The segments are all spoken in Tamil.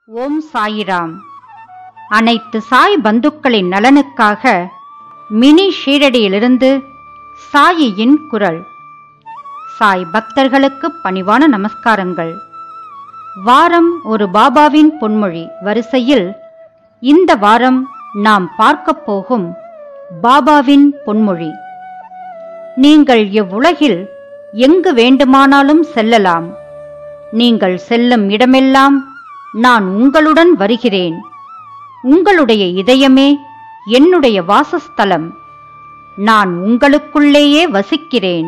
ஓம் சாயிராம். அனைத்து சாய் பந்துக்களின் நலனுக்காக மினி ஷீரடியிலிருந்து சாயியின் குரல். சாய் பக்தர்களுக்கு பணிவான நமஸ்காரங்கள். வாரம் ஒரு பாபாவின் பொன்மொழி வரிசையில் இந்த வாரம் நாம் பார்க்கப் போகும் பாபாவின் பொன்மொழி: நீங்கள் இவ்வுலகில் எங்கு வேண்டுமானாலும் செல்லலாம். நீங்கள் செல்லும் இடமெல்லாம் நான் உங்களுடன் வருகிறேன். உங்களுடைய இதயமே என்னுடைய வாசஸ்தலம். நான் உங்களுக்குள்ளேயே வசிக்கிறேன்.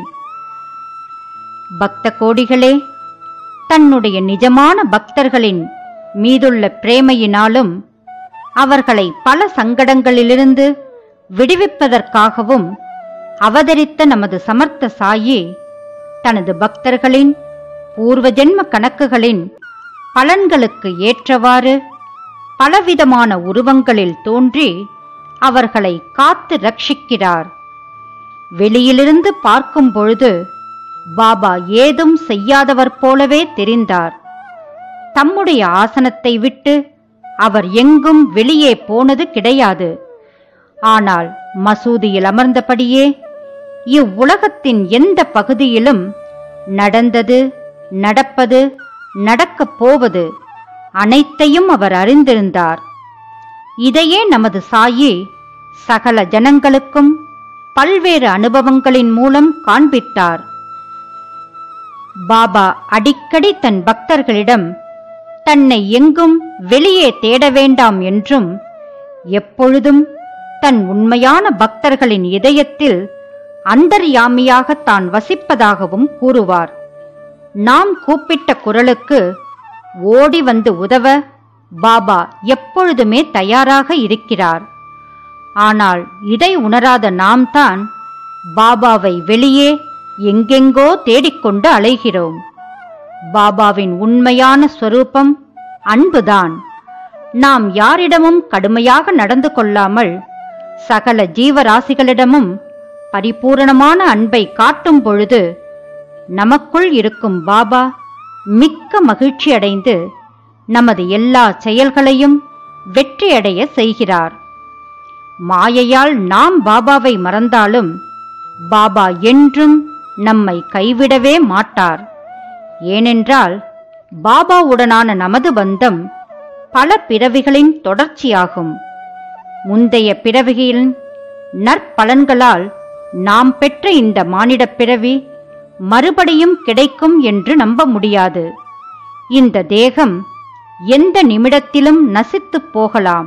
பக்த கோடிகளே, தன்னுடைய நிஜமான பக்தர்களின் மீதுள்ள பிரேமையினாலும் அவர்களை பல சங்கடங்களிலிருந்து விடுவிப்பதற்காகவும் அவதரித்த நமது சமர்த்த சாயி தனது பக்தர்களின் பூர்வ ஜென்ம கணக்குகளின் பலன்களுக்கு ஏற்றவாறு பலவிதமான உருவங்களில் தோன்றி அவர்களை காத்து ரட்சிக்கிறார். வெளியிலிருந்து பார்க்கும் பொழுது பாபா ஏதும் செய்யாதவர் போலவே தெரிந்தார். தம்முடைய ஆசனத்தை விட்டு அவர் எங்கும் வெளியே போனது கிடையாது. ஆனால் மசூதியில் அமர்ந்தபடியே இவ்வுலகத்தின் எந்த பகுதியிலும் நடந்தது, நடப்பது, நடக்கப் போவது அனைத்தையும் அவர் அறிந்திருந்தார். இதையே நமது சாயி சகல ஜனங்களுக்கும் பல்வேறு அனுபவங்களின் மூலம் காண்பித்தார். பாபா அடிக்கடி தன் பக்தர்களிடம் தன்னை எங்கும் வெளியே தேட வேண்டாம் என்றும், எப்பொழுதும் தன் உண்மையான பக்தர்களின் இதயத்தில் அந்தர்யாமியாக தான் வசிப்பதாகவும் கூறுவார். நாம் கூப்பிட்ட குரலுக்கு ஓடி வந்து உதவ பாபா எப்பொழுதுமே தயாராக இருக்கிறார். ஆனால் இதை உணராத நாம் தான் பாபாவை வெளியே எங்கெங்கோ தேடிக்கொண்டு அலைகிறோம். பாபாவின் உண்மையான ஸ்வரூபம் அன்புதான். நாம் யாரிடமும் கடுமையாக நடந்து கொள்ளாமல் சகல ஜீவராசிகளிடமும் பரிபூரணமான அன்பை காட்டும் பொழுது நமக்குள் இருக்கும் பாபா மிக்க மகிழ்ச்சி அடைந்து நமது எல்லா செயல்களையும் வெற்றியடைய செய்கிறார். மாயையால் நாம் பாபாவை மறந்தாலும் பாபா என்றும் நம்மை கைவிடவே மாட்டார். ஏனென்றால் பாபாவுடனான நமது பந்தம் பல பிறவிகளின் தொடர்ச்சியாகும். முந்தைய பிறவிகளின் நற்பலன்களால் நாம் பெற்ற இந்த மானிடப் பிறவி மறுபடியும் கிடைக்கும் என்று நம்ப முடியாது. இந்த தேகம் எந்த நிமிடத்திலும் நசித்துப் போகலாம்.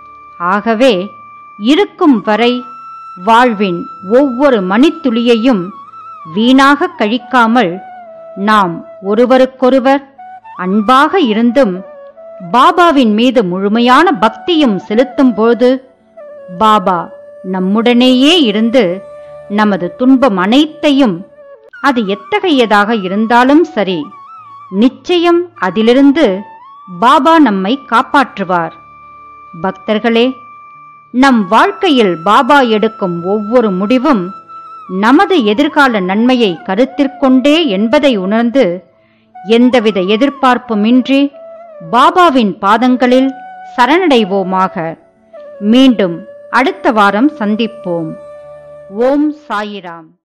ஆகவே இருக்கும் வரை வாழ்வின் ஒவ்வொரு மணித்துளியையும் வீணாக கழிக்காமல் நாம் ஒருவருக்கொருவர் அன்பாக இருந்தும் பாபாவின் மீது முழுமையான பக்தியும் செலுத்தும் போது பாபா நம்முடனேயே இருந்து நமது துன்பம் அனைத்தையும், அது எத்தகையதாக இருந்தாலும் சரி, நிச்சயம் அதிலிருந்து பாபா நம்மை காப்பாற்றுவார். பக்தர்களே, நம் வாழ்க்கையில் பாபா எடுக்கும் ஒவ்வொரு முடிவும் நமது எதிர்கால நன்மையை கருத்திற்கொண்டே என்பதை உணர்ந்து எந்தவித எதிர்பார்ப்புமின்றி பாபாவின் பாதங்களில் சரணடைவோமாக. மீண்டும் அடுத்த வாரம் சந்திப்போம். ஓம் சாயிராம்.